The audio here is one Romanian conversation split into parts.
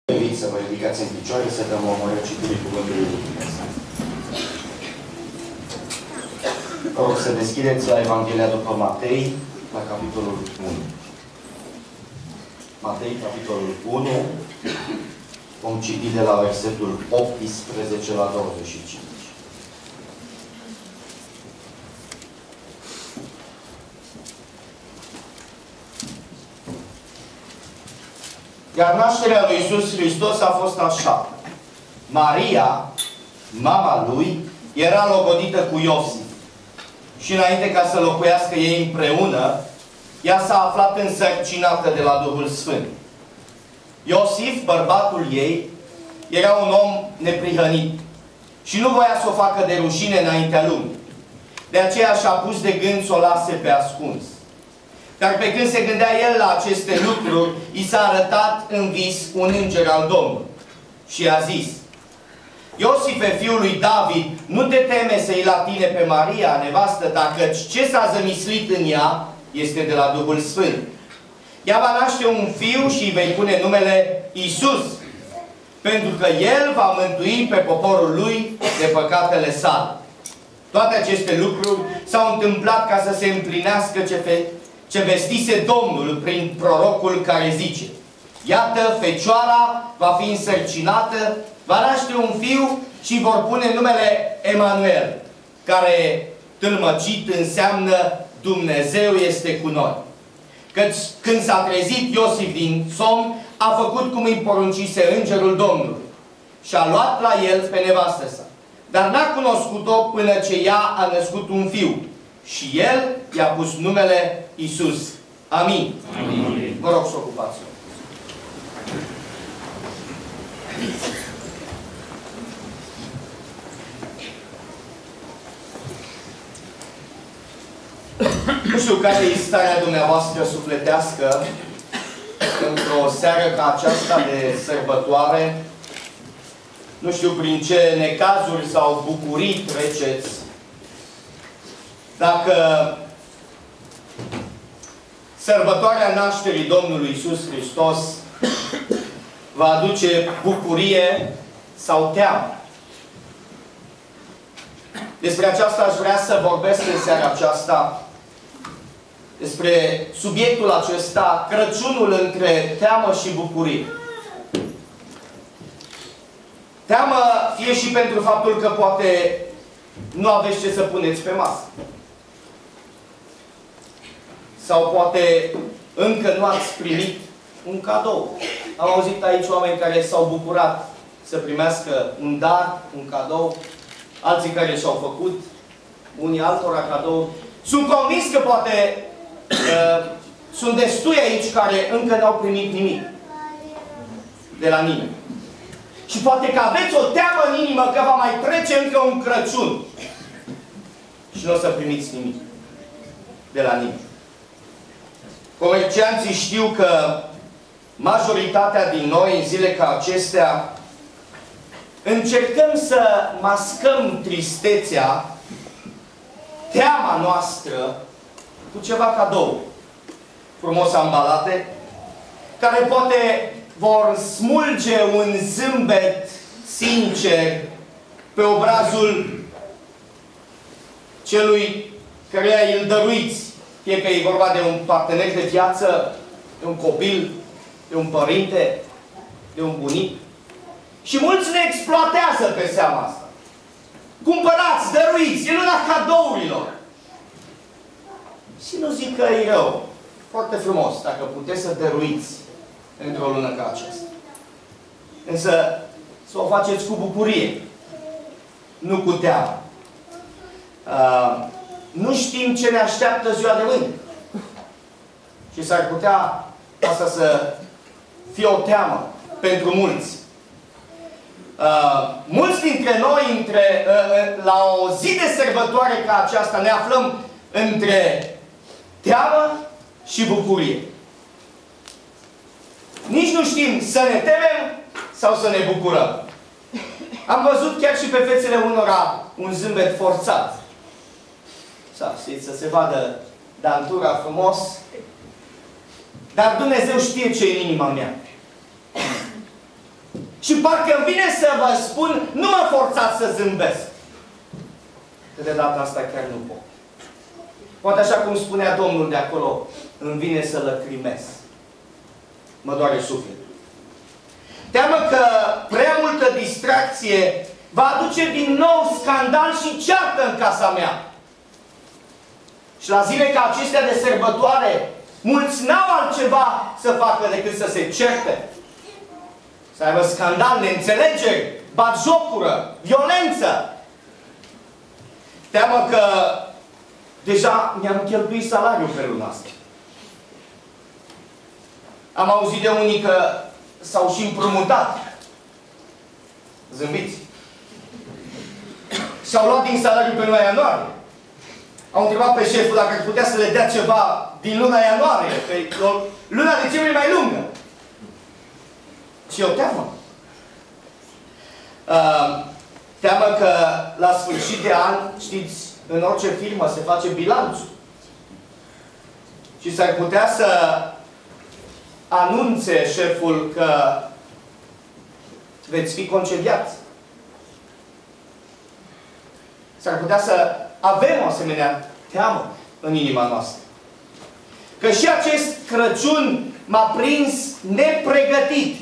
Invit să vă ridicați în picioare, să dăm o citire Cuvântului Lui Dumnezeu. Vă rog să deschideți la Evanghelia după Matei, la capitolul 1. Matei, capitolul 1, vom citi de la versetul 18 la 25. Iar nașterea lui Iisus Hristos a fost așa. Maria, mama lui, era logodită cu Iosif. Și înainte ca să locuiască ei împreună, ea s-a aflat însărcinată de la Duhul Sfânt. Iosif, bărbatul ei, era un om neprihănit și nu voia să o facă de rușine înaintea lumii. De aceea și-a pus de gând să o lase pe ascuns. Dar pe când se gândea el la aceste lucruri, i s-a arătat în vis un înger al Domnului. Și i-a zis: Iosife, fiul lui David, nu te teme să-i la tine pe Maria, nevastă ta, căci ce s-a zămislit în ea este de la Duhul Sfânt. Ea va naște un fiu și îi vei pune numele Iisus, pentru că el va mântui pe poporul lui de păcatele sale. Toate aceste lucruri s-au întâmplat ca să se împlinească ce vestise Domnul prin prorocul care zice: iată, fecioara va fi însărcinată, va naște un fiu și vor pune numele Emanuel, care tâlmăcit înseamnă Dumnezeu este cu noi. Căci când s-a trezit Iosif din somn, a făcut cum îi poruncise îngerul Domnului și a luat la el pe nevastă sa. Dar n-a cunoscut-o până ce ea a născut un fiu. Și el i-a pus numele Iisus. Amin. Amin. Vă rog să ocupați-o. Nu știu care e starea dumneavoastră sufletească într-o seară ca aceasta de sărbătoare. Nu știu prin ce necazuri sau bucurii treceți. Dacă sărbătoarea nașterii Domnului Iisus Hristos vă aduce bucurie sau teamă. Despre aceasta aș vrea să vorbesc în seara aceasta, despre subiectul acesta, Crăciunul între teamă și bucurie. Teamă fie și pentru faptul că poate nu aveți ce să puneți pe masă. Sau poate încă nu ați primit un cadou. Am auzit aici oameni care s-au bucurat să primească un dar, un cadou, alții care și-au făcut unii altora cadou. Sunt convins că poate sunt destui aici care încă n-au primit nimic de la nimeni. Și poate că aveți o teamă în inimă că va mai trece încă un Crăciun și nu o să primiți nimic de la nimeni. Comercianții știu că majoritatea din noi, în zile ca acestea, încercăm să mascăm tristețea, teama noastră, cu ceva cadou frumos ambalate, care poate vor smulge un zâmbet sincer pe obrazul celui căruia îl dăruiți. Fie că e vorba de un partener de viață, de un copil, de un părinte, de un bunic. Și mulți ne exploatează pe seama asta. Cumpărați, dăruiți, e luna cadourilor. Și nu zic că e rău. Foarte frumos, dacă puteți să dăruiți într-o lună ca aceasta. Însă, să o faceți cu bucurie, nu cu teamă. Nu știm ce ne așteaptă ziua de mâine. Și s-ar putea asta să fie o teamă pentru mulți. Mulți dintre noi, la o zi de sărbătoare ca aceasta, ne aflăm între teamă și bucurie. Nici nu știm să ne temem sau să ne bucurăm. Am văzut chiar și pe fețele unora un zâmbet forțat. Să se vadă dantura frumos. Dar Dumnezeu știe ce e în inima mea. Și parcă îmi vine să vă spun, nu mă forțați să zâmbesc. Că de data asta chiar nu pot. Poate așa cum spunea Domnul de acolo, îmi vine să lăcrimez. Mă doare sufletul. Teamă că prea multă distracție va aduce din nou scandal și ceartă în casa mea. Și la zile ca acestea de sărbătoare, mulți n-au altceva să facă decât să se certe. Să aibă scandal, neînțelegeri, batjocură, violență. Teamă că deja mi-am cheltuit salariul pe luna asta. Am auzit de unii că s-au și împrumutat. Zâmbiți. Și-au luat din salariul pe luna ianuarie. Au întrebat pe șeful dacă ar putea să le dea ceva din luna ianuarie, pe luna decembrie mai lungă. Și eu teamă. Teamă că la sfârșit de an, știți, în orice firmă se face bilanțul. Și s-ar putea să anunțe șeful că veți fi concediați. S-ar putea să avem o asemenea teamă în inima noastră. Că și acest Crăciun m-a prins nepregătit.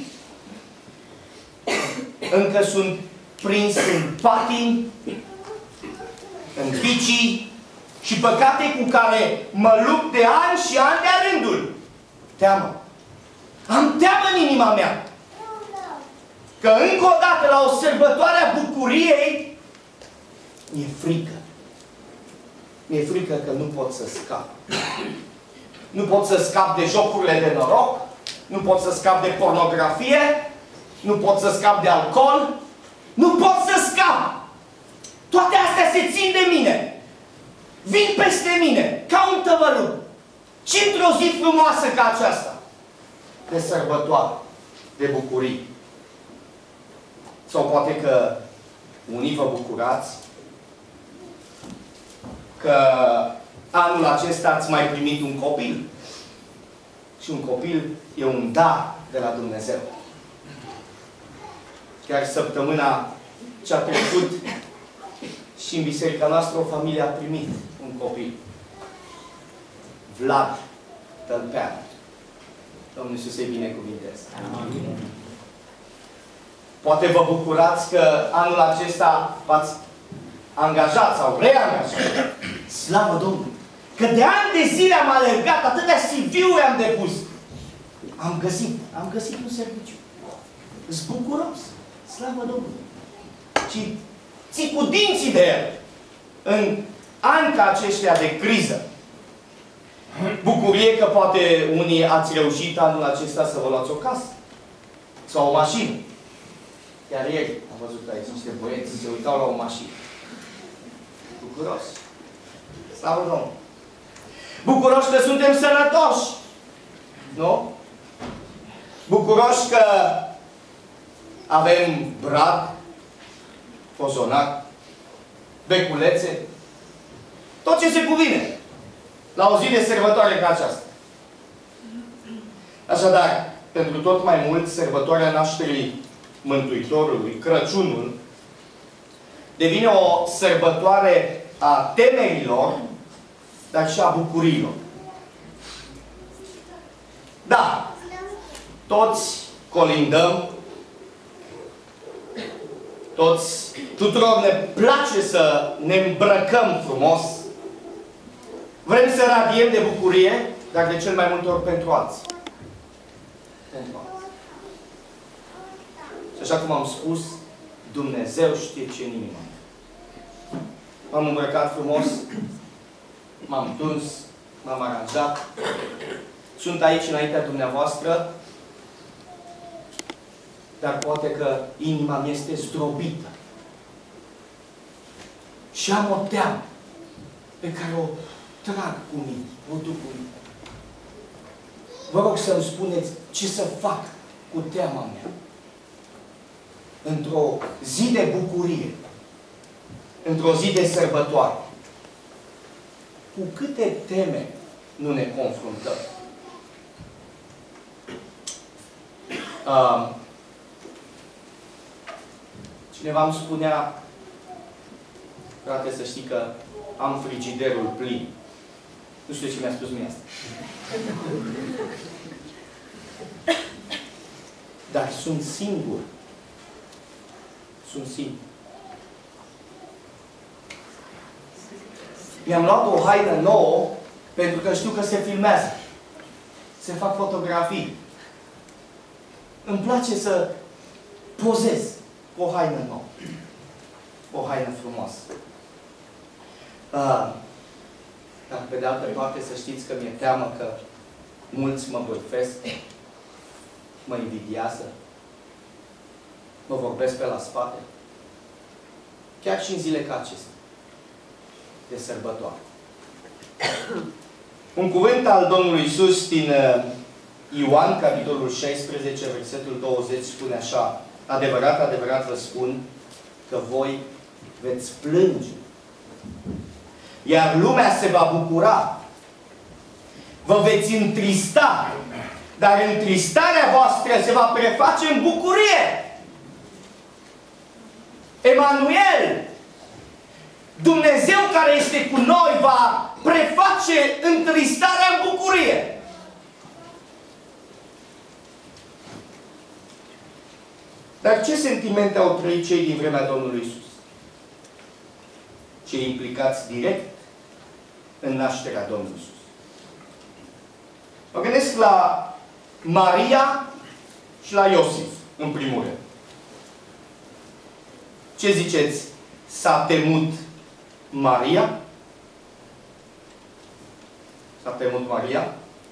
Încă sunt prins în patini, în vicii și păcate cu care mă lupt de ani și ani de-a rândul. Teamă. Am teamă în inima mea. Că încă o dată la o sărbătoare a bucuriei mi-e frică. Mi-e frică că nu pot să scap. Nu pot să scap de jocurile de noroc, nu pot să scap de pornografie, nu pot să scap de alcool, nu pot să scap. Toate astea se țin de mine. Vin peste mine, ca un tăvăluc. Și într-o zi frumoasă ca aceasta, de sărbătoare, de bucurii. Sau poate că unii vă bucurați că anul acesta ați mai primit un copil. Și un copil e un dar de la Dumnezeu. Chiar săptămâna ce a trecut și în biserica noastră o familie a primit un copil. Vlad Tălpean. Domnul Iisus să-i binecuvinteze. Amin. Poate vă bucurați că anul acesta v-ați angajat sau reangajat. Slavă Domnului! Că de ani de zile am alergat, atâtea CV-uri am depus. Am găsit un serviciu. Sunt bucuros. Slavă Domnului! Și ții cu dinții de el în ani ca aceștia de criză. Bucurie că poate unii ați reușit anul acesta să vă luați o casă. Sau o mașină. Chiar ieri am văzut aici niște băieți se uitau la o mașină. Bucuros. Slavă Domnului! Bucuroși că suntem sănătoși. Nu? Bucuroși că avem brad, cozonac, beculețe, tot ce se cuvine la o zi de sărbătoare ca aceasta. Așadar, pentru tot mai mult, sărbătoarea nașterii Mântuitorului, Crăciunul, devine o sărbătoare a temerilor, dar și a bucurilor. Da, toți colindăm, tuturor ne place să ne îmbrăcăm frumos, vrem să radiem de bucurie, dar de cel mai multe ori pentru alții. Pentru alții. Și așa cum am spus, Dumnezeu știe ce în inima. M-am îmbrăcat frumos, m-am tuns, m-am aranjat, sunt aici înaintea dumneavoastră, dar poate că inima mi este zdrobită. Și am o teamă pe care o trag cu mine, o duc cu mine. Vă rog să-mi spuneți ce să fac cu teama mea. Într-o zi de bucurie, într-o zi de sărbătoare. Cu câte teme nu ne confruntăm? Cineva îmi spunea, frate, să știi că am frigiderul plin. Nu știu ce mi-a spus mie asta. Dar sunt singur. Sunt singur. Mi-am luat o haină nouă pentru că știu că se filmează. Se fac fotografii. Îmi place să pozez o haină nouă. O haină frumoasă. Dar pe de altă parte să știți că mi-e teamă că mulți mă bârfesc, mă invidiază, mă vorbesc pe la spate. Chiar și în zile ca acestea, de sărbătoare. Un cuvânt al Domnului Iisus din Ioan, capitolul 16, versetul 20, spune așa: adevărat, adevărat vă spun că voi veți plânge, iar lumea se va bucura. Vă veți întrista, dar întristarea voastră se va preface în bucurie. Emanuel, Dumnezeu care este cu noi, va preface întristarea în bucurie. Dar ce sentimente au trăit cei din vremea Domnului Iisus? Cei implicați direct în nașterea Domnului Iisus. Mă gândesc la Maria și la Iosif, în primul rând. Ce ziceți? S-a temut Maria? S-a temut Maria?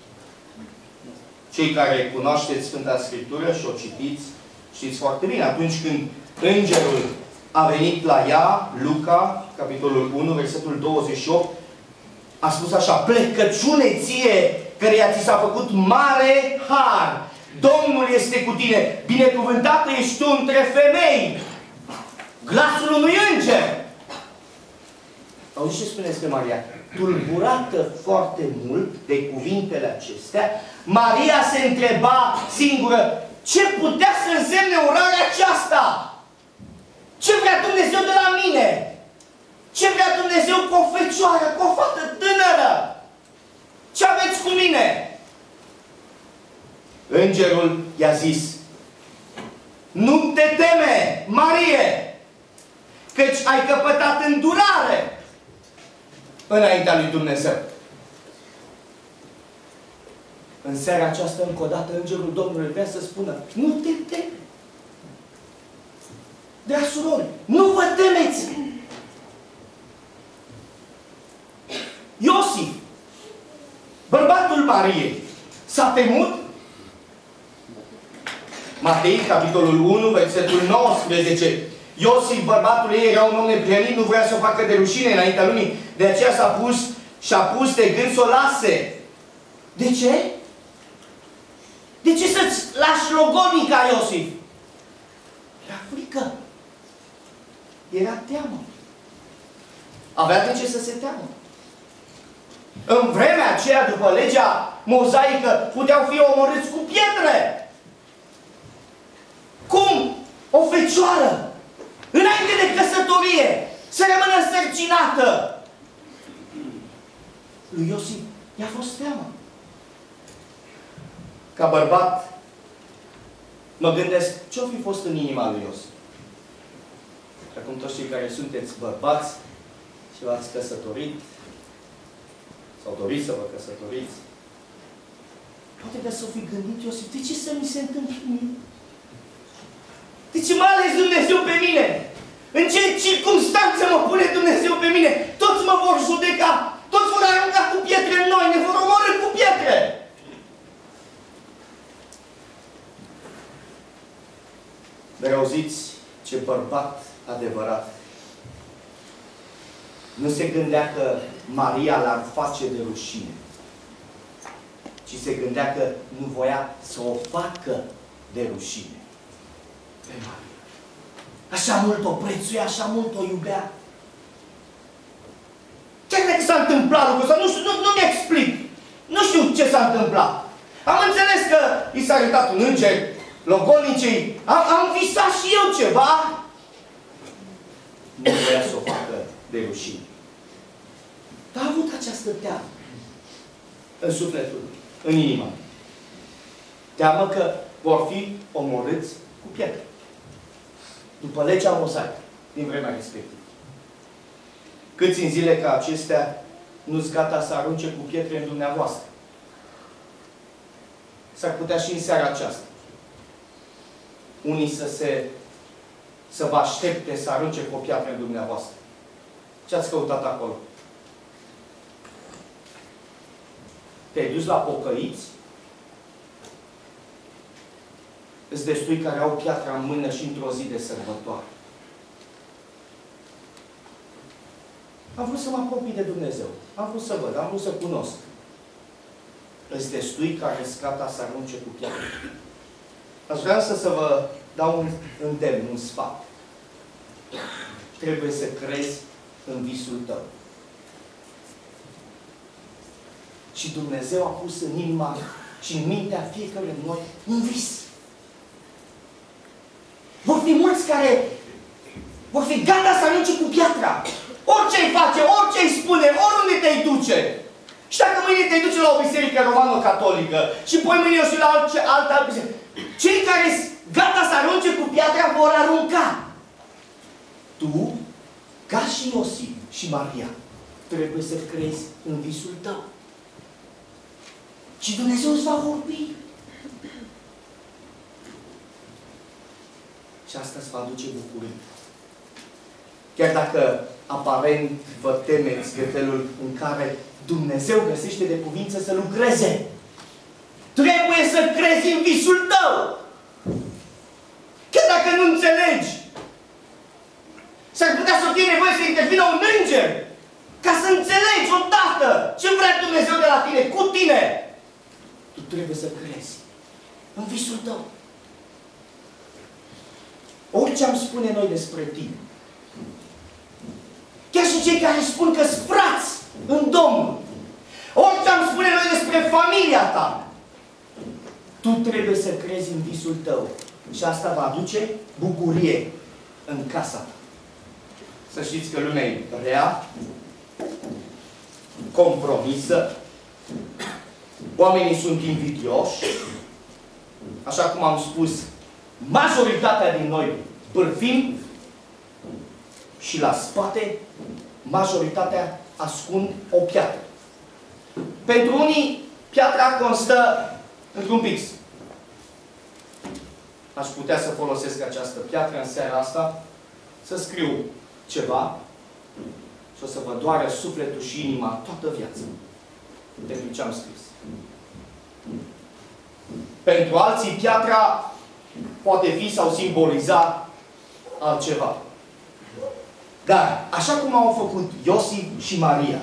Cei care cunoașteți Sfânta Scriptură și o citiți, știți foarte bine. Atunci când îngerul a venit la ea, Luca, capitolul 1, versetul 28, a spus așa: plecăciune ție, căreia ți s-a făcut mare har. Domnul este cu tine. Binecuvântată ești tu între femei. Glasul unui înger. Auzi ce spune despre Maria? Tulburată foarte mult de cuvintele acestea, Maria se întreba singură: ce putea să însemne orarea aceasta? Ce vrea Dumnezeu de la mine? Ce vrea Dumnezeu cu o fecioară, cu o fată tânără? Ce aveți cu mine? Îngerul i-a zis: nu te teme, Marie, căci ai căpătat îndurare înaintea lui Dumnezeu. În seara aceasta, încă o dată, Îngerul Domnului vrea să spună: nu te teme. Dragi surori, nu vă temeți! Iosif, bărbatul Mariei, s-a temut? Matei, capitolul 1, versetul 19. Iosif, bărbatul ei, era un om neprihănit, nu vrea să o facă de rușine înaintea lumii. De aceea și-a pus de gând să o lase. De ce? De ce să-ți lași logodnica, Iosif? Era frică. Era teamă. Avea de ce să se teamă. În vremea aceea, după legea mozaică, puteau fi omorâți cu pietre. Cum o fecioară, înainte de căsătorie, să rămână însărcinată? Lui Iosif i-a fost teamă. Ca bărbat, mă gândesc ce-o fi fost în inima lui Iosif. Acum toți cei care sunteți bărbați și v-ați căsătorit sau doriți să vă căsătoriți, poate de să fi gândit Iosif: de ce să mi se întâmple mie? De ce m-a ales Dumnezeu pe mine? În ce circunstanțe mă pune Dumnezeu pe mine? Toți mă vor judeca, toți vor arunca cu pietre în noi, ne vor omorî cu pietre. Dar auziți ce bărbat adevărat. Nu se gândea că Maria l-ar face de rușine, ci se gândea că nu voia să o facă de rușine pe Maria. Așa mult o prețuia, așa mult o iubea. Chiar dacă s-a întâmplat lucrul ăsta, nu mi-explic. Nu știu ce s-a întâmplat. Am înțeles că i s-a arătat un înger logodnicei. Am visat și eu ceva. de rușine. Dar a avut această teamă în sufletul lui, în inima. Teamă că vor fi omorâți cu pietre. După legea mozaică, din vremea respectivă. Câți în zile ca acestea nu-s gata să arunce cu pietre în dumneavoastră? S-ar putea și în seara aceasta unii să vă aștepte să arunce cu o piatră în dumneavoastră. Ce ați căutat acolo? Te-ai dus la pocăiți? Îți destui care au piatra în mână și într-o zi de sărbătoare. Am vrut să mă apropii de Dumnezeu. Am vrut să văd, am vrut să cunosc. Îți destui care îți gata să arunce cu piatra. Aș vrea să vă dau un îndemn, un sfat. Trebuie să crezi în visul tău. Și Dumnezeu a pus în inima și în mintea fiecăruia din noi un vis. Vor fi mulți care vor fi gata să arunce cu piatra. Orice îi face, orice îi spune, oriunde te-i duce. Și dacă mâine te duce la o biserică romano-catolică și poi mâine o și la altă biserică, cei care sunt gata să arunce cu piatra vor arunca. Tu, ca și Iosif și Maria, trebuie să crezi în visul tău. Și Dumnezeu îți va vorbi. Și asta îți va aduce bucurie. Chiar dacă aparent vă temeți de felul în care Dumnezeu găsește de cuvință să lucreze. Trebuie să crezi în visul tău. Chiar dacă nu înțelegi. S-ar putea să fie nevoie să intervină un înger ca să înțelegi odată ce vrea Dumnezeu de la tine, cu tine. Tu trebuie să crezi în visul tău. Orice am spune noi despre tine, chiar și cei care spun că-s frați în Domnul, orice am spune noi despre familia ta, tu trebuie să crezi în visul tău. Și asta va aduce bucurie în casa ta. Să știți că lumea e rea, compromisă, oamenii sunt invidioși, așa cum am spus, majoritatea din noi bârfim și la spate majoritatea ascund o piatră. Pentru unii, piatra constă într-un pix. Aș putea să folosesc această piatră în seara asta, să scriu ceva și o să vă doară sufletul și inima toată viața pentru ce am scris. Pentru alții, piatra poate fi sau simboliza altceva. Dar, așa cum au făcut Iosif și Maria,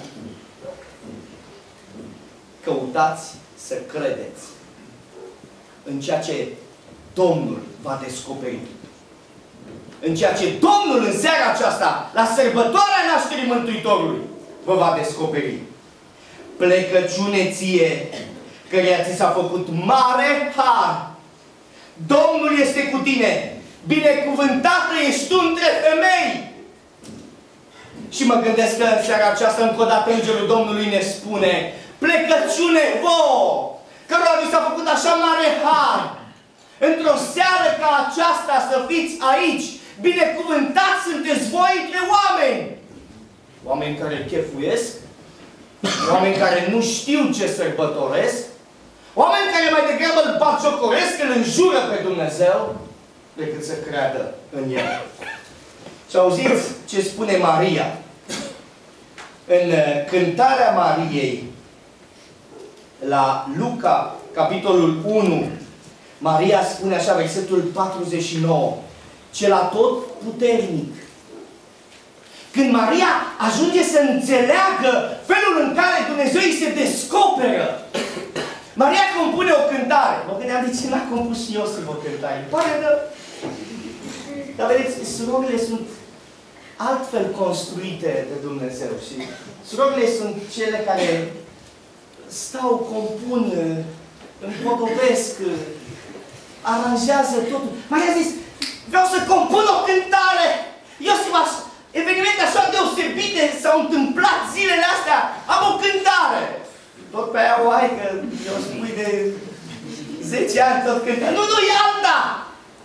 căutați să credeți în ceea ce Domnul va descoperi. În ceea ce Domnul în seara aceasta, la sărbătoarea nașterii Mântuitorului, vă va descoperi. Plecăciune ție, căreia ți s-a făcut mare har. Domnul este cu tine. Binecuvântată ești tu între femei. Și mă gândesc că în seara aceasta, încă o dată, Îngerul Domnului ne spune: plecăciune vouă, cărora vi s-a făcut așa mare har. Într-o seară ca aceasta să fiți aici. Binecuvântați sunteți voi între oameni. Oameni care chefuiesc, oameni care nu știu ce sărbătoresc, oameni care mai degrabă îl batjocoresc, îl înjură pe Dumnezeu, decât să creadă în El. Și auziți ce spune Maria. În cântarea Mariei, la Luca, capitolul 1, Maria spune așa, versetul 49, cel atotputernic. Când Maria ajunge să înțeleagă felul în care Dumnezeu îi se descoperă, Maria compune o cântare. Mă gândeam de ce n-a compus și Iosif o cântare. Pare că... Dar vedeți, surorile sunt altfel construite de Dumnezeu. Și surorile sunt cele care stau, compun, împodobesc, aranjează totul. Maria a zis, vreau să compun o cântare. Iosif, evenimente așa deosebite vai că eu spui de 10 ani tot cântă. Nu, e alta!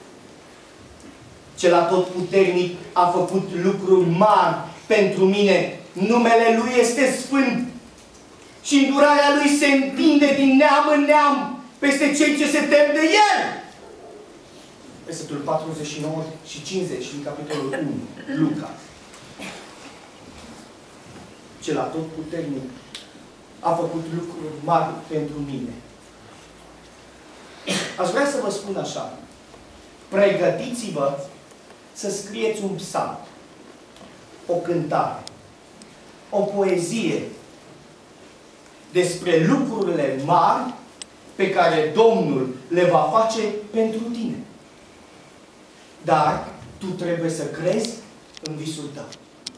Cel atotputernic a făcut lucruri mari pentru mine. Numele Lui este sfânt și îndurarea Lui se întinde din neam în neam peste cei ce se tem de El. Versetul 49 și 50 din capitolul 1, Luca. Cel atotputernic a făcut lucruri mari pentru mine. Aș vrea să vă spun așa. Pregătiți-vă să scrieți un psalm, o cântare, o poezie despre lucrurile mari pe care Domnul le va face pentru tine. Dar tu trebuie să crezi în visul tău.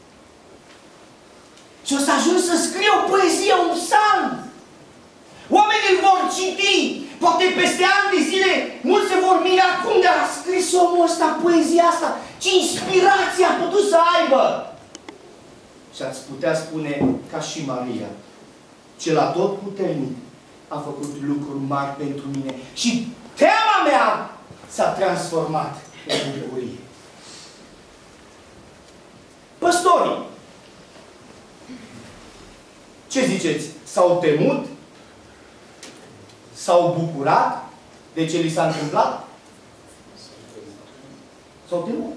Și o să ajungi să scrii o poezie, un psalm. Oamenii îl vor citi. Poate peste ani de zile, mulți se vor mira cum de a scris omul ăsta poezia asta. Ce inspirație a putut să aibă. Și ați putea spune, ca și Maria, cel atotputernic a făcut lucruri mari pentru mine. Și teama mea s-a transformat în bucurie. Păstorii, ce ziceți? S-au temut? S-au bucurat de ce li s-a întâmplat? S-au temut.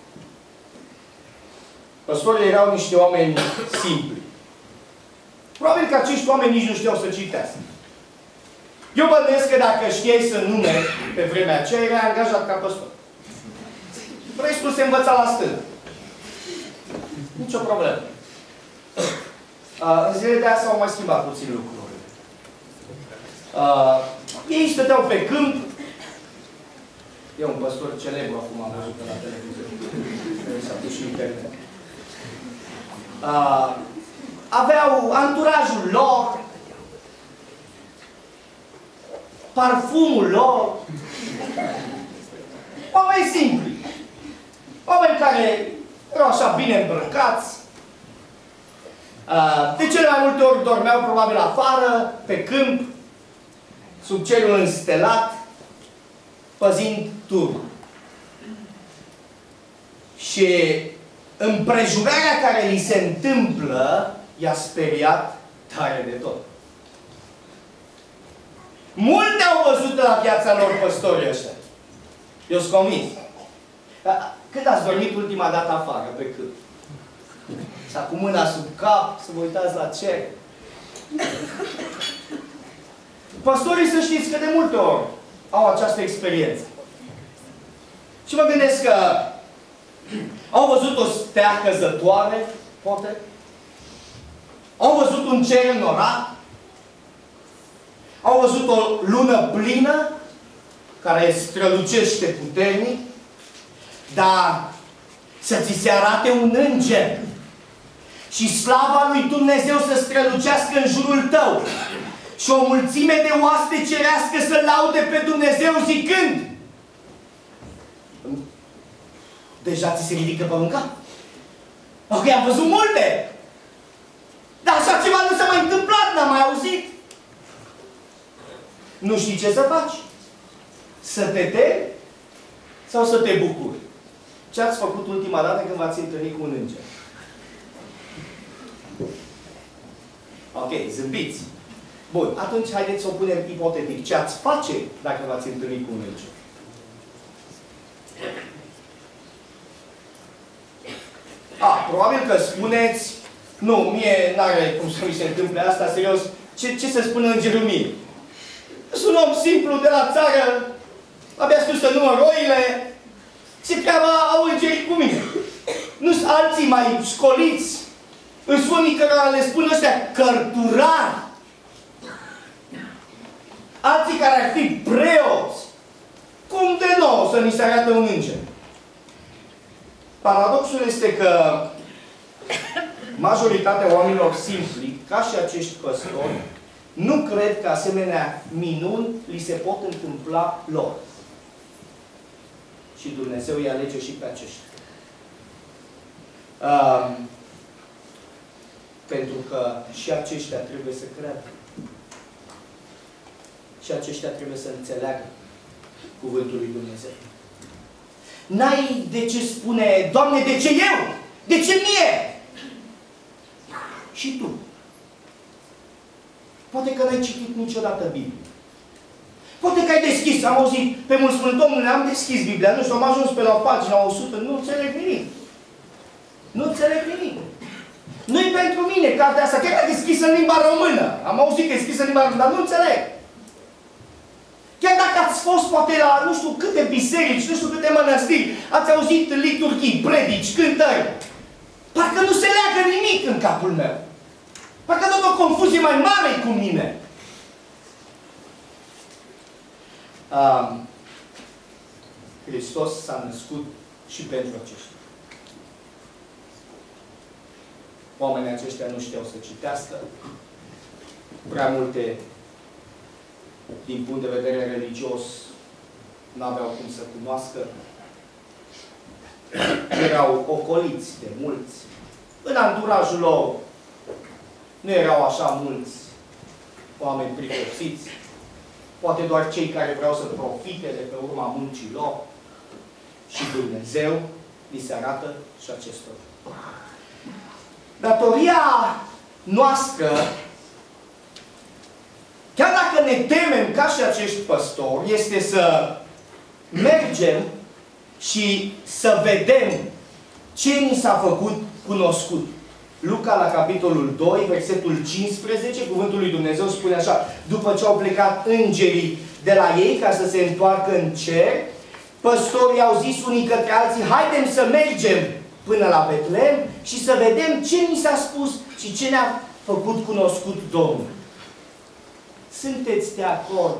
Păstorii erau niște oameni simpli. Probabil că acești oameni nici nu știau să citească. Eu bănuiesc că dacă știai să numeri pe vremea aceea, erai angajat ca păstor. Restul se învăța la stână. Nici o problemă. În zilele de azi s-au mai schimbat puțin lucrurile. Ei stăteau pe câmp. E un păstor celebru, acum am văzut la televizor. S-a pus și internet. Aveau anturajul lor, parfumul lor. Oameni simpli. Oameni care erau așa bine îmbrăcați. De cele mai multe ori dormeau probabil afară, pe câmp, sub cerul înstelat, păzind turma. Și împrejurarea care li se întâmplă i-a speriat tare de tot. Multe au văzut la viața lor păstorii ăștia. Eu sunt convins. Când ați dormit ultima dată afară, pe câmp? Sau cu mâna sub cap, să vă uitați la cer. Păstorii, să știți că de multe ori au această experiență. Și mă gândesc că au văzut o stea căzătoare, poate. Au văzut un cer înnorat. Au văzut o lună plină, care strălucește puternic. Dar să ți se arate un înger și slava lui Dumnezeu să strălucească în jurul tău și o mulțime de oaste cerească să laude pe Dumnezeu zicând: deja ți se ridică pe un cap? Ok, am văzut multe! Dar așa ceva nu s-a mai întâmplat, n-am mai auzit. Nu știi ce să faci? Să te temi sau să te bucuri? Ce ați făcut ultima dată când v-ați întâlnit cu un înger? Ok, zâmbiți. Bun, atunci haideți să o punem ipotetic. Ce ați face dacă v-ați întâlnit cu un înger? Probabil că spuneți: nu, mie n-are cum să mi se întâmple asta, serios. Ce să spună îngerul mie? Sunt un om simplu de la țară, abia știu să număr oile. Ce treaba au îngerii cu mine? Nu sunt alții mai școliți? Sunt unii care le spun ăștia cărturari. Alții care ar fi preoți. Cum de nou să ni se arată un înger? Paradoxul este că majoritatea oamenilor simpli, ca și acești păstori, nu cred că asemenea minuni li se pot întâmpla lor. Și Dumnezeu îi alege și pe aceștia. Pentru că și aceștia trebuie să creadă. Și aceștia trebuie să înțeleagă cuvântul lui Dumnezeu. N-ai de ce spune, Doamne, de ce eu? De ce mie? Și tu. Poate că n-ai citit niciodată Biblia. Poate că ai deschis, am auzit pe mulți spun, Domnule, am deschis Biblia, nu știu, am ajuns pe la pagina 100, nu înțeleg nimic. Nu înțeleg nimic. Nu-i pentru mine cartea asta, chiar e deschisă în limba română. Am auzit că e deschisă în limba română, dar nu înțeleg. Chiar dacă ați fost poate la nu știu câte biserici, nu știu câte mănăstiri, ați auzit liturghii, predici, cântări, parcă nu se leagă nimic în capul meu. Parcă tot o confuzie mai mare cu mine. Hristos s-a născut și pentru aceștia. Oamenii aceștia nu știau să citească. Prea multe, din punct de vedere religios, n-aveau cum să cunoască. Erau ocoliți de mulți. În anturajul lor nu erau așa mulți oameni pricopsiți. Poate doar cei care vreau să profite de pe urma muncii lor. Și Dumnezeu li se arată și acestor. Datoria noastră, chiar dacă ne temem ca și acești păstori, este să mergem și să vedem ce ni s-a făcut cunoscut. Luca, la capitolul 2, versetul 15, cuvântul lui Dumnezeu spune așa: după ce au plecat îngerii de la ei ca să se întoarcă în cer, păstorii au zis unii către alții, haidem să mergem până la Betlehem și să vedem ce ni s-a spus și ce ne-a făcut cunoscut Domnul. Sunteți de acord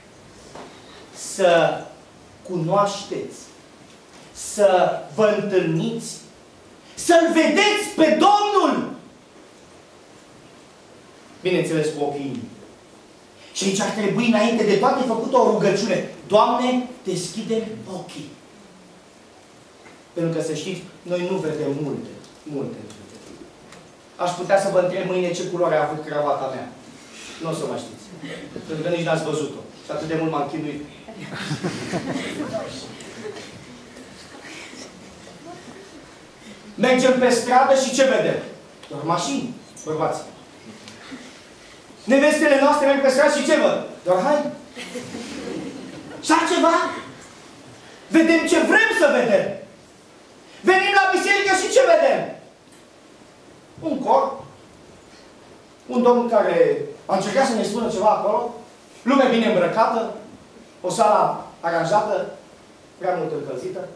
să cunoașteți, să vă întâlniți, să-L vedeți pe Domnul? Bineînțeles, cu ochii inimii. Și aici ar trebui, înainte de toate, făcut o rugăciune. Doamne, deschide ochii. Pentru că, să știți, noi nu vedem multe. Aș putea să vă întreb mâine ce culoare a avut cravata mea. Nu o să mă știți. Pentru că nici n-ați văzut-o. Și atât de mult m-am chinuit. Mergem pe stradă și ce vedem? Doar mașini, bărbați. Nevestele noastre merg pe stradă și ce văd? Doar haine. Și altceva? Vedem ce vrem să vedem. Venim la biserică și ce vedem? Un cor. Un domn care a încercat să ne spună ceva acolo. Lume bine îmbrăcată. O sală aranjată. Prea mult încălzită.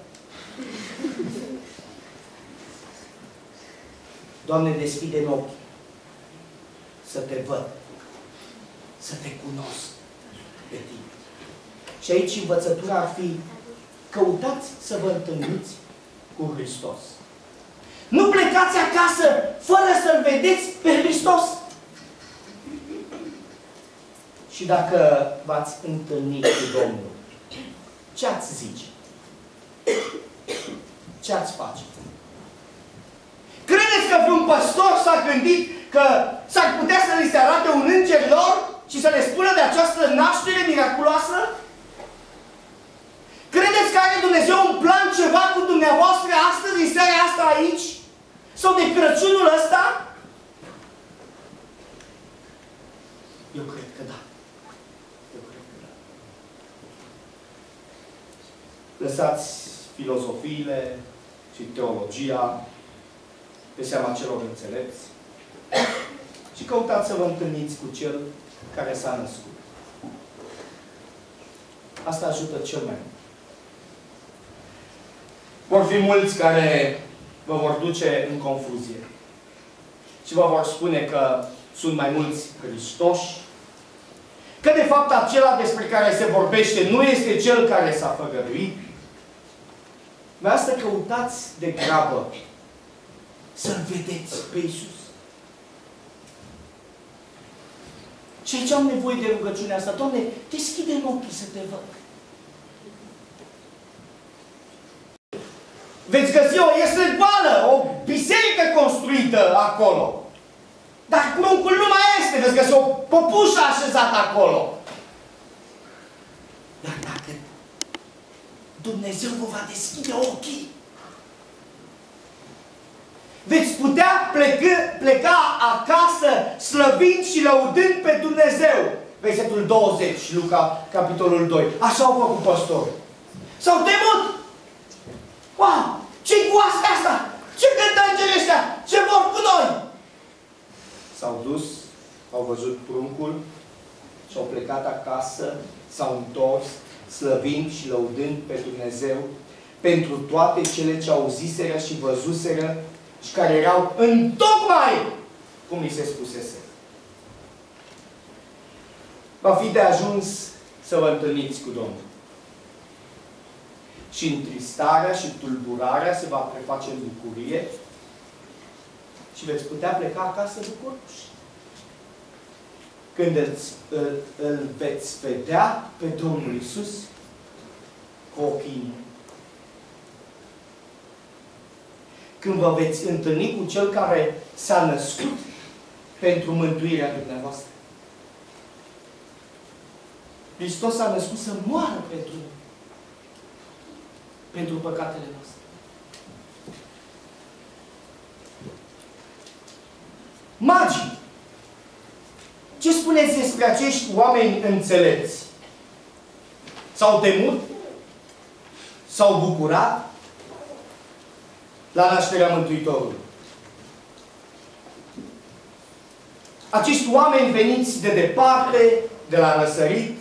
Doamne, deschide-mi ochii să te văd, să te cunosc pe tine. Și aici învățătura ar fi: căutați să vă întâlniți cu Hristos. Nu plecați acasă fără să-L vedeți pe Hristos. Și dacă v-ați întâlnit cu Domnul, ce ați zice? Ce ați face? Credeți că vreun păstor s-a gândit că s-ar putea să li se arate un înger lor și să le spună de această naștere miraculoasă? Credeți că are Dumnezeu un plan ceva cu dumneavoastră astăzi, în seara asta aici? Sau de Crăciunul ăsta? Eu cred că da. Eu cred că da. Lăsați filozofiile și teologia pe seama celor înțelepți și căutați să vă întâlniți cu Cel care s-a născut. Asta ajută cel mai mult. Vor fi mulți care vă vor duce în confuzie și vă vor spune că sunt mai mulți Hristoși, că de fapt acela despre care se vorbește nu este Cel care s-a făgăduit. Vreau să căutați de grabă să-L vedeți pe Iisus. Și aici am nevoie de rugăciunea asta. Doamne, deschide-mi ochii să te văd. Veți găsi o iesle-goală, o biserică construită acolo. Dar pruncul nu mai este. Veți găsi o păpușă așezată acolo. Dumnezeu vă va deschide ochii. Veți putea pleca acasă slăvind și lăudând pe Dumnezeu. Versetul 20, Luca, capitolul 2. Așa au făcut păstorii. S-au temut. Wow! Ce-i cu asta? Ce cântă îngerii ăștia? Ce vor cu noi? S-au dus, au văzut pruncul și au plecat acasă, s-au întors, slăvind și lăudând pe Dumnezeu pentru toate cele ce auziseră și văzuseră și care erau întocmai cum li se spusese. Va fi de ajuns să vă întâlniți cu Domnul. Și întristarea și tulburarea se va preface în bucurie și veți putea pleca acasă bucuroși. Când îl veți vedea pe Domnul Iisus cu ochii inimii. Când vă veți întâlni cu Cel care s-a născut pentru mântuirea dumneavoastră. Hristos s-a născut să moară pentru păcatele noastre. Magii! Ce spuneți despre acești oameni înțelepți? S-au temut? S-au bucurat la nașterea Mântuitorului? Acești oameni veniți de departe, de la răsărit,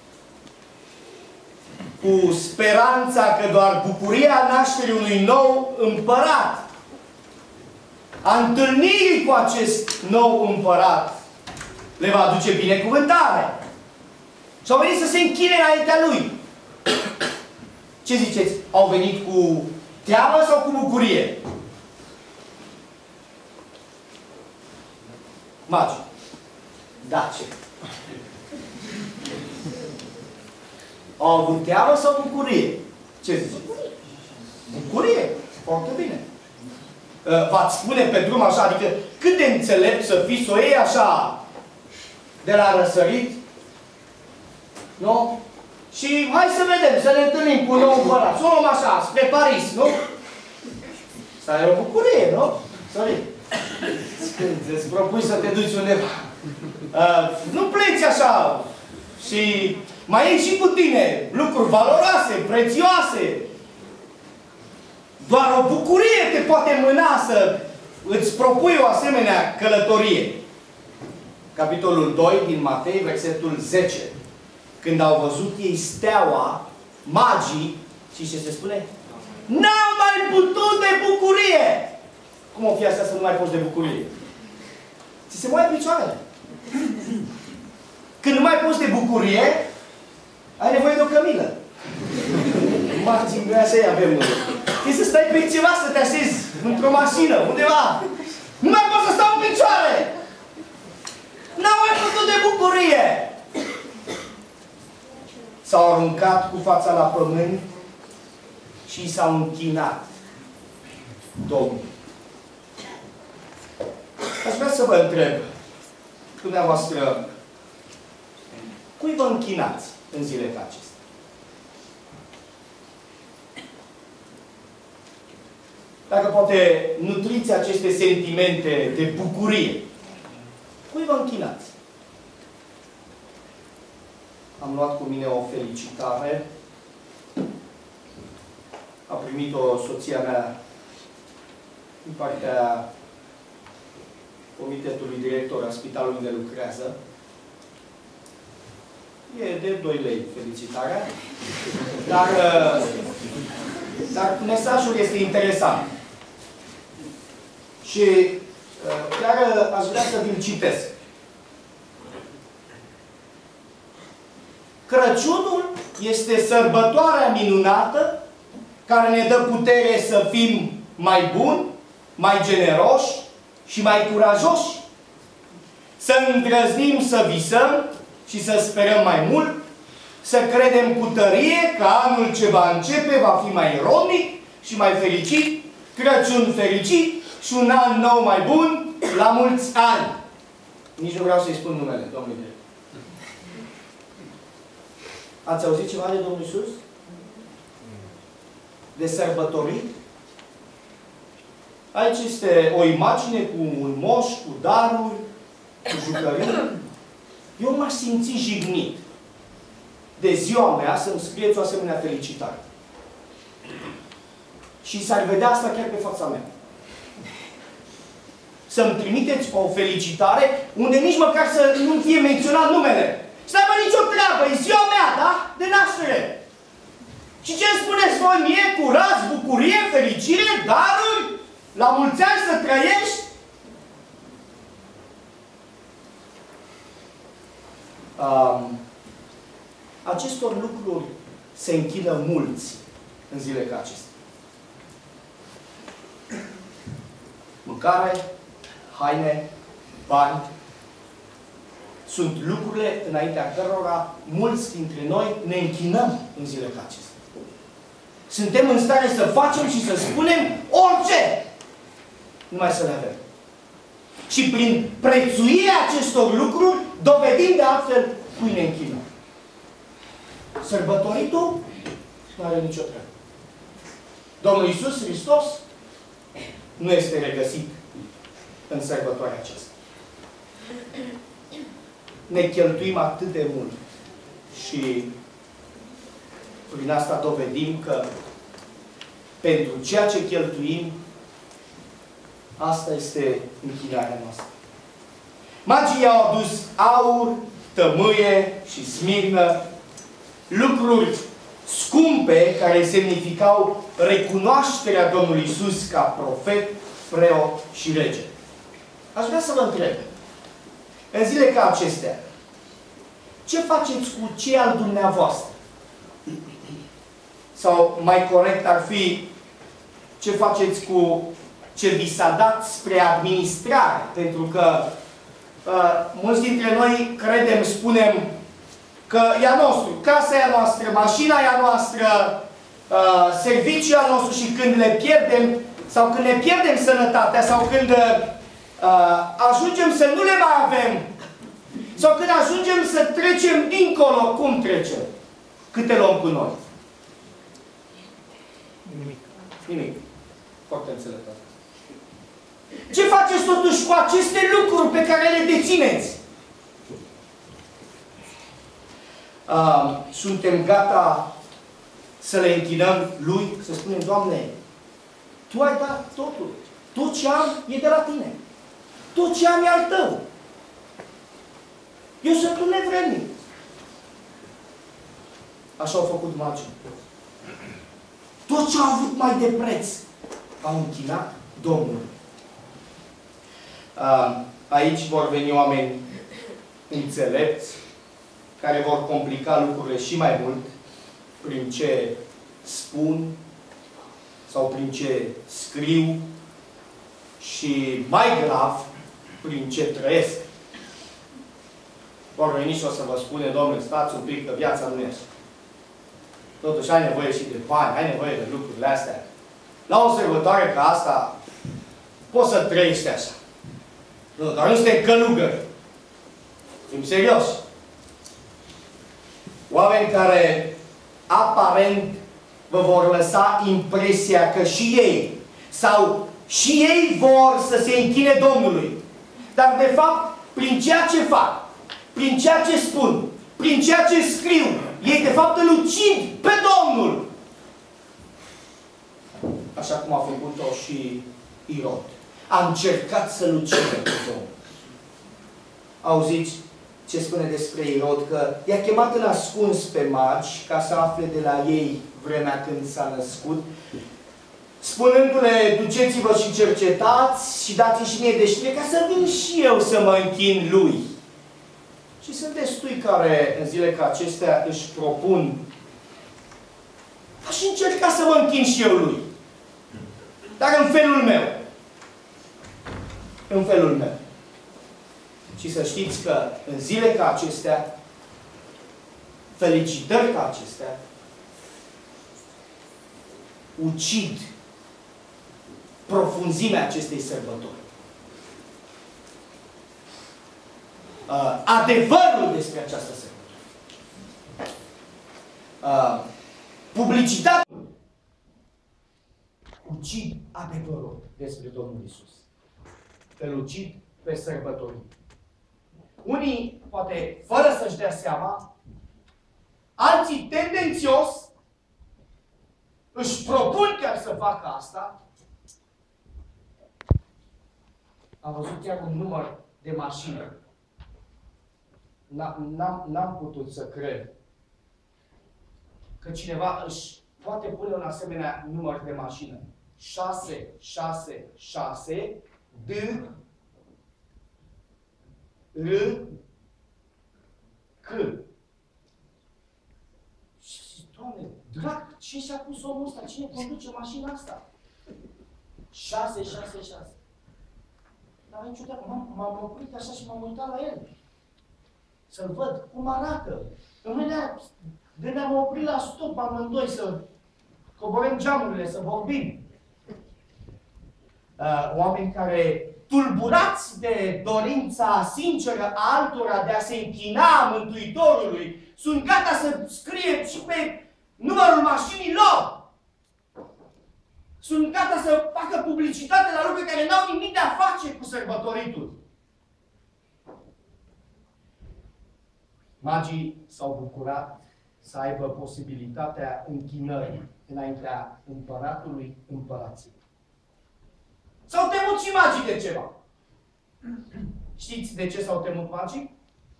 cu speranța că doar bucuria nașterii unui nou împărat, a întâlnirii cu acest nou împărat, le va aduce binecuvântare. Și au venit să se închine înaintea lui. Ce ziceți? Au venit cu teamă sau cu bucurie? Magi. Da, ce? Au avut teamă sau bucurie? Ce ziceți? Bucurie. Foarte bine. V-ați spune pe drum așa, adică cât de înțelept să fii să o iei așa de la răsărit? Nu? Și hai să vedem, să ne întâlnim cu un nou împărat. Să o luăm așa, spre Paris, nu? Asta e o bucurie, nu? Sorry. Când îți propui să te duci undeva. Nu pleci așa. Și mai iei și cu tine lucruri valoroase, prețioase. Doar o bucurie te poate mâna să îți propui o asemenea călătorie. Capitolul 2 din Matei, versetul 10. Când au văzut ei steaua, magii, și ce se spune? N-au mai putut de bucurie! Cum o fi asta să nu mai poți de bucurie? Ți se moaie picioarele. Când nu mai poți de bucurie, ai nevoie de o cămilă. Magii, noi așa avem. Trebuie să stai pe ceva, să te așezi într-o mașină, undeva. Nu mai poți să stau în picioare! N-au mai putut de bucurie! S-au aruncat cu fața la pământ și s-au închinat Domnului. Aș vrea să vă întreb, dumneavoastră, cui vă închinați în zilele acestea? Dacă poate nutriți aceste sentimente de bucurie, cui vă închinați? Am luat cu mine o felicitare. A primit-o soția mea din partea comitetului director al spitalului unde lucrează. E de 2 lei felicitarea. Dar mesajul este interesant. Și chiar aș vrea să vi-l citesc. Crăciunul este sărbătoarea minunată care ne dă putere să fim mai buni, mai generoși și mai curajoși. Să îndrăznim să visăm și să sperăm mai mult, să credem cu tărie că anul ce va începe va fi mai rodnic și mai fericit, Crăciun fericit și un an nou mai bun, la mulți ani. Nici nu vreau să-i spun numele, domnule. Ați auzit ceva de Domnul Iisus? de sărbătorit. Aici este o imagine cu un moș, cu daruri, cu jucării. Eu m-aș simți jignit de ziua mea să-mi scrieți o asemenea felicitare. Și s-ar vedea asta chiar pe fața mea. Să-mi trimiteți o felicitare unde nici măcar să nu fie menționat numele. Să n-aibă nicio treabă, e ziua mea, da? De naștere. Și ce îmi spuneți voi mie? Curaj, bucurie, fericire, daruri? La mulți ani să trăiești? Acestor lucruri se închină mulți în zile ca acestea. Mâncare, haine, bani, sunt lucrurile înaintea cărora mulți dintre noi ne închinăm în zile ca acestea. Suntem în stare să facem și să spunem orice, numai să le avem. Și prin prețuirea acestor lucruri, dovedim de altfel cui ne închinăm. Sărbătoritul nu are nicio treabă. Domnul Iisus Hristos nu este regăsit în sărbătoarea aceasta. Ne cheltuim atât de mult și prin asta dovedim că pentru ceea ce cheltuim, asta este închinarea noastră. Magii au adus aur, tămâie și smirnă, lucruri scumpe care semnificau recunoașterea Domnului Iisus ca profet, preot și rege. Aș vrea să vă întreb, în zile ca acestea, ce faceți cu ce al dumneavoastră? Sau mai corect ar fi, ce faceți cu ce vi s-a dat spre administrare? Pentru că mulți dintre noi credem, spunem că e a nostru, casa e a noastră, mașina e a noastră, serviciul e a nostru și când le pierdem, sau când ne pierdem sănătatea, sau când ajungem să nu le mai avem, sau când ajungem să trecem dincolo, cum trecem? Câte luăm cu noi? Nimic. Nimic. Foarte înțeleptat. Ce faceți totuși cu aceste lucruri pe care le dețineți? Suntem gata să le închinăm Lui, să spunem, Doamne, Tu ai dat totul. Tot ce am e de la Tine. Tot ce am e al Tău. Eu sunt un nevrednic. Așa au făcut magii. Tot ce au avut mai de preț au închinat Domnului. Aici vor veni oameni înțelepți care vor complica lucrurile și mai mult prin ce spun sau prin ce scriu și mai grav prin ce trăiesc. Vor veni și o să vă spune, Domnule, stați un pic, că viața nu este. Totuși ai nevoie și de bani, ai nevoie de lucrurile astea. La o sărbătoare ca asta poți să trăiești așa. Nu, dar nu suntem călugări. Fim serioși. Oameni care aparent vă vor lăsa impresia că și ei sau și ei vor să se închine Domnului. Dar de fapt, prin ceea ce fac, prin ceea ce spun, prin ceea ce scriu, ei de fapt îl ucid pe Domnul. Așa cum a făcut-o și Irod. A încercat să-l ucidă pe Domnul. Auziți ce spune despre Irod? Că i-a chemat în ascuns pe magi ca să afle de la ei vremea când s-a născut, spunându-le, duceți-vă și cercetați și dați-mi și mie de știre ca să vin și eu să mă închin lui. Și sunt destui care în zile ca acestea își propun, aș încerca să mă închin și eu lui. Dar în felul meu. În felul meu. Și să știți că în zile ca acestea, felicitări ca acestea, ucid profunzimea acestei sărbători. Adevărul despre această sărbătoare. Publicitatea ucid adevărul despre Domnul Iisus. Îl ucid pe sărbătorii. Unii, poate fără să-și dea seama, alții tendențios își propun chiar să facă asta. Am văzut chiar un număr de mașini. N-am putut să cred că cineva își poate pune un asemenea număr de mașină. 666 D R C. Și zic, Doamne, drag, ce și-a pus omul ăsta? Cine conduce mașina asta? 666. Dar niciodată m-am oprit așa și m-am uitat la el. Să-l văd cum arată. De ne-am oprit la stop amândoi să coborăm geamurile, să vorbim. Oameni care, tulburați de dorința sinceră a altora de a se închina Mântuitorului, sunt gata să scrie și pe numărul mașinii lor. Sunt gata să facă publicitate la lucruri care n-au nimic de a face cu sărbătoritul. Magii s-au bucurat să aibă posibilitatea închinării înaintea împăratului împărației. S-au temut și magii de ceva. Știți de ce s-au temut magii?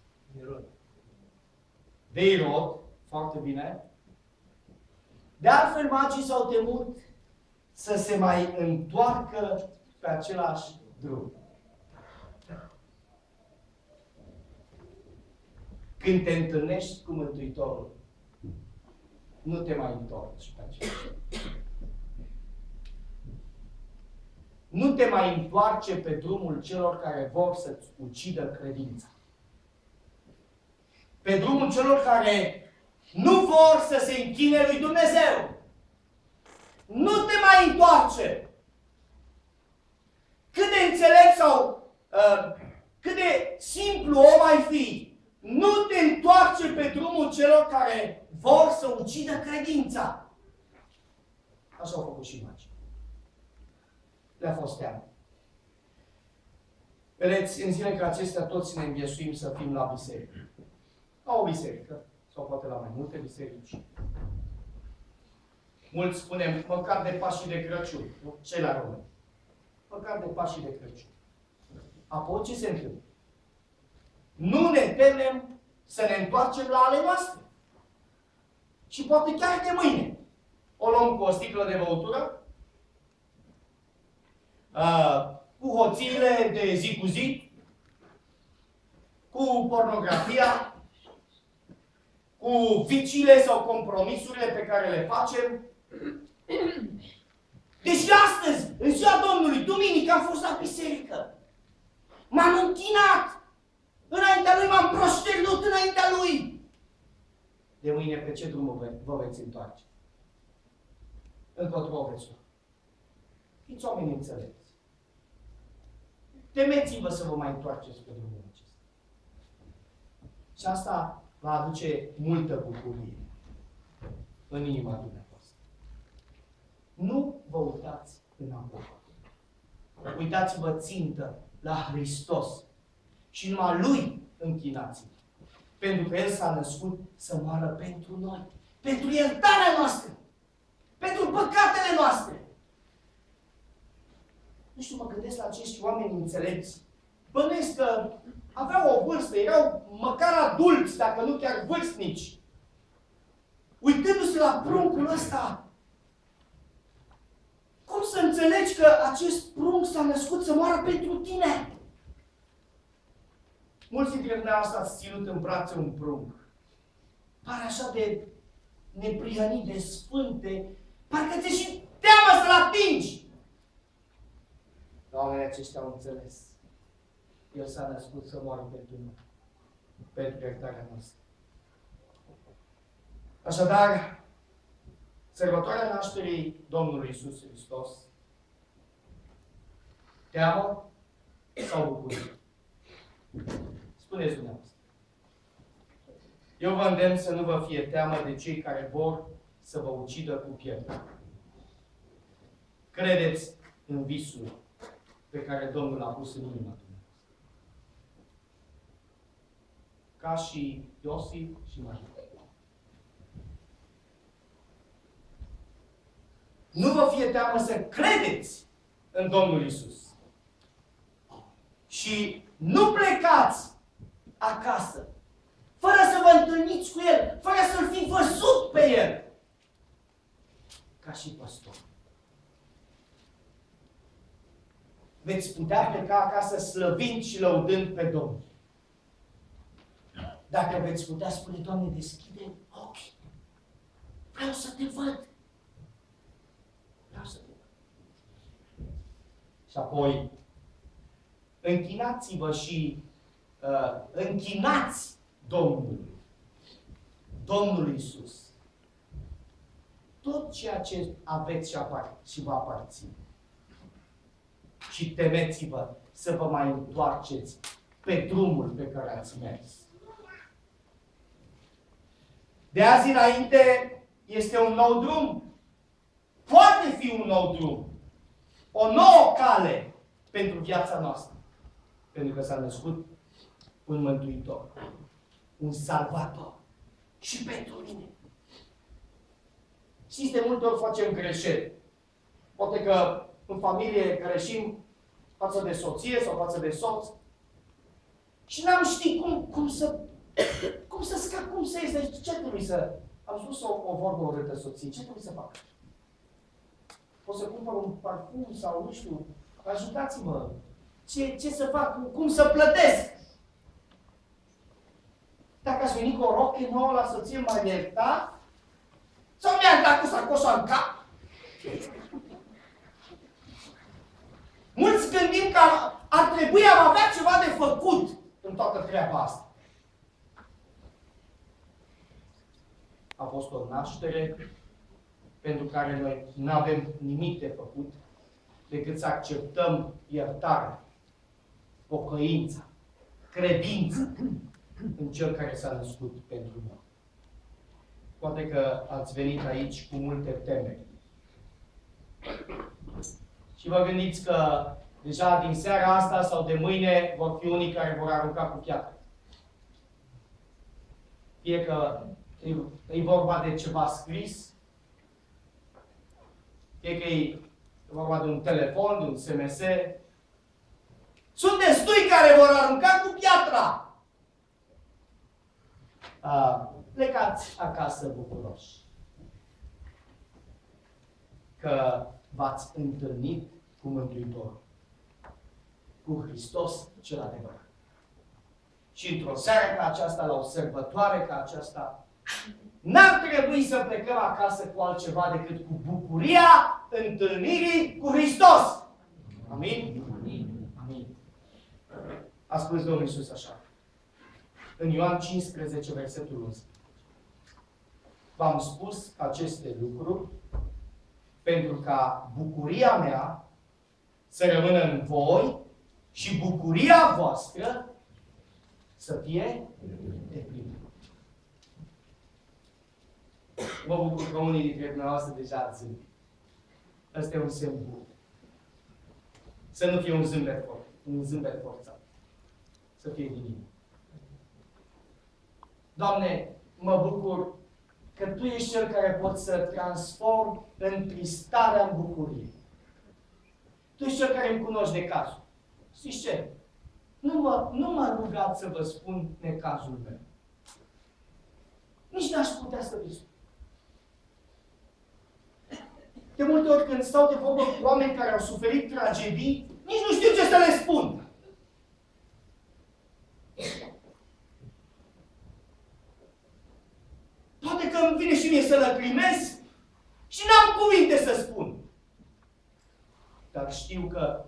De Irod, foarte bine. De altfel, magii s-au temut să se mai întoarcă pe același drum. Când te întâlnești cu Mântuitorul, nu te mai întorci pe același drum. Nu te mai întoarce pe drumul celor care vor să-ți ucidă credința. Pe drumul celor care nu vor să se închine lui Dumnezeu. Nu te mai întoarce. Cât de înțelept sau cât de simplu o mai fi, nu te întoarce pe drumul celor care vor să ucidă credința. Așa au făcut și magii. Le-a fost teamă. Vedeți, în zilele ca acestea toți ne înghesuim să fim la biserică. La o biserică, sau poate la mai multe biserici. Mulți spunem, măcar de Pașii de Crăciun, cei la români. Măcar de Pașii de Crăciun. Apoi ce se întâmplă? Nu ne temem să ne întoarcem la ale noastre. Și poate chiar de mâine. O luăm cu o sticlă de băutură, cu hoțiile de zi cu zi, cu pornografia, cu viciile sau compromisurile pe care le facem. Deci astăzi, în ziua Domnului, duminică, am fost la biserică. M-am închinat. Înaintea Lui m-am proșternut înaintea Lui. De mâine pe ce drum vă veți întoarce? Încotro veți lua. Fiți oameni înțelepți. Temeți-vă să vă mai întoarceți pe drumul acesta. Și asta va aduce multă bucurie în inima dumneavoastră. Nu vă uitați înapoi. Uitați-vă țintă la Hristos și numai Lui închinați-vă. Pentru că El s-a născut să moară pentru noi. Pentru iertarea noastră. Pentru păcatele noastre. Nu știu, mă gândesc la acești oameni înțelepți. Bănuiesc că aveau o vârstă, erau măcar adulți, dacă nu chiar vârstnici. Uitându-se la pruncul ăsta, cum să înțelegi că acest prunc s-a născut să moară pentru tine? Mulți dintre dumneavoastră ați ținut în brațe un prunc. Pare așa de neprihănit, de sfânte, parcă ți-e și teamă să-l atingi. Dar oamenii aceștia au înțeles. El s-a născut să moară pentru noi, pentru iertarea noastră. Așadar, sărbătoarea nașterii Domnului Iisus Hristos, teamă sau bucurie? Spuneți dumneavoastră. Eu vă îndemn să nu vă fie teamă de cei care vor să vă ucidă cu pietre. credeți în visul pe care Domnul l-a pus în inima dumneavoastră. Ca și Iosif și Maria. Nu vă fie teamă să credeți în Domnul Iisus. Și nu plecați acasă, fără să vă întâlniți cu El, fără să-L fi văzut pe El, ca și păstor. Veți putea pleca acasă slăvind și lăudând pe Domnul. Dacă veți putea spune, Doamne, deschide ochii. Vreau să te văd. Vreau să te văd. Și apoi, închinați-vă și închinați Domnului. Domnului Iisus. Tot ceea ce aveți și vă aparține. Și temeți-vă să vă mai întoarceți pe drumul pe care ați mers. De azi înainte este un nou drum. Poate fi un nou drum. O nouă cale pentru viața noastră. Pentru că s-a născut un Mântuitor. Un Salvator. Și pentru mine. Știți, de multe ori facem greșeli. Poate că în familie greșim față de soție sau față de soț. Și n-am ști cum să scap, cum să ies. Ce trebuie să... Am spus o vorbă urâtă soției. Ce trebuie să fac? Pot să cumpăr un parfum sau, nu știu, ajutați-mă. Ce să fac? Cum să plătesc? Dacă ați venit cu o roche nouă la soție, m-ar ierta? Sau mi-ar dat cu sacoșa în cap? Mulți gândim că ar trebui am avea ceva de făcut în toată treaba asta. A fost o naștere pentru care noi nu avem nimic de făcut decât să acceptăm iertarea, pocăința, credința în Cel care s-a născut pentru noi. Poate că ați venit aici cu multe temeri. Și vă gândiți că deja din seara asta sau de mâine vor fi unii care vor arunca cu piatră. Fie că e vorba de ceva scris, fie că e vorba de un telefon, de un SMS. Sunt destui care vor arunca cu piatra. Plecați acasă bucuroși. Că v-ați întâlnit cu Mântuitorul. Cu Hristos cel adevărat. Și într-o seară ca aceasta, la o sărbătoare ca aceasta, n-ar trebui să plecăm acasă cu altceva decât cu bucuria întâlnirii cu Hristos. Amin? Amin. Amin. A spus Domnul Iisus așa. În Ioan 15, versetul 11. V-am spus aceste lucruri pentru ca bucuria mea să rămână în voi și bucuria voastră să fie deplină. Mă bucur că unii dintre dumneavoastră deja ați zâmbit. Ăsta e un semn bun. Să nu fie un zâmbet forțat. Să fie din inimă. Doamne, mă bucur că Tu ești Cel care poți să transformi întristarea în bucurie. Tu ești Cel care îmi cunoști necazul. Știți ce? Nu mă rugați să vă spun necazul meu. Nici n-aș putea să vi spun. De multe ori când stau de vorbă cu oameni care au suferit tragedii, nici nu știu ce să le spun. Poate că îmi vine și mie să lăcrimez și n-am cuvinte să spun. Dar știu că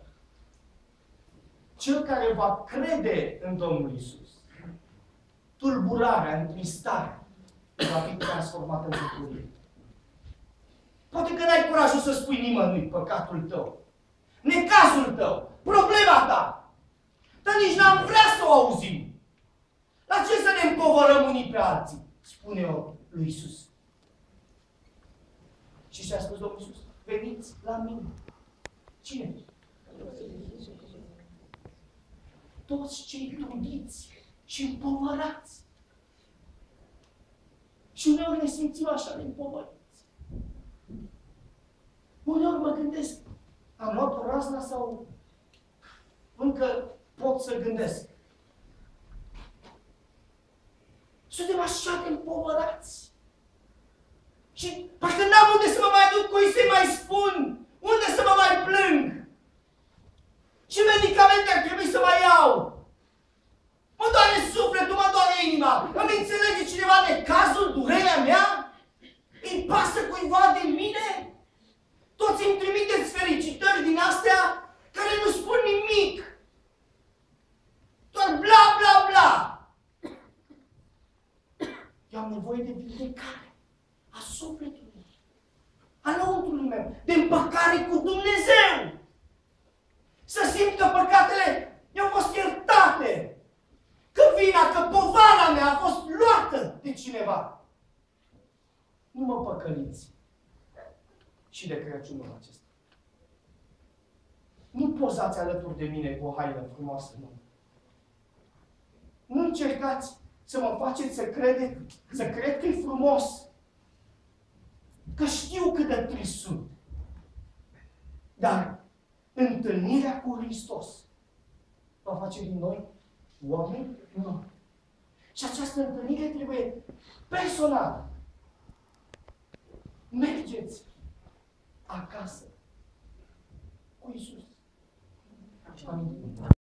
cel care va crede în Domnul Iisus, tulburarea, întristarea, va fi transformată în bucurie. Poate că n-ai curajul să spui nimănui păcatul tău, necazul tău, problema ta. Dar nici n-am vrea să o auzim. La ce să ne împovărăm unii pe alții? Spune-o lui Iisus. Și și-a spus Domnul Iisus, veniți la mine. Cine? Toți cei trudiți și împovărați. Și uneori ne simțim așa de împovărați. Uneori mă gândesc, am luat o razna sau încă pot să gândesc. Suntem așa de împovărați. Și parcă n-am unde să mă mai duc, cui să-i mai spun, unde să mă mai plâng. Ce medicamente ar trebui să mai iau? Mă doare sufletul, mă doare inima. Îmi înțelege cineva necazul, durerea mea? Îi pasă cuiva de mine? Toți îmi trimiteți felicitări din astea care nu spun nimic. Doar bla, bla, bla. Eu am nevoie de vindecare a sufletului, a lăuntrului meu, de împăcare cu Dumnezeu. Să simt că păcatele mi-au fost iertate, că vina, că povara mea a fost luată de cineva. Nu mă păcăliți și de Crăciunul acesta. Nu pozați alături de mine cu o haină frumoasă, nu. Nu încercați să mă faceți să cred că e frumos. Că știu cât de trist sunt. Dar întâlnirea cu Hristos va face din noi oameni noi. Și această întâlnire trebuie personală. Mergeți acasă cu Iisus. Amin.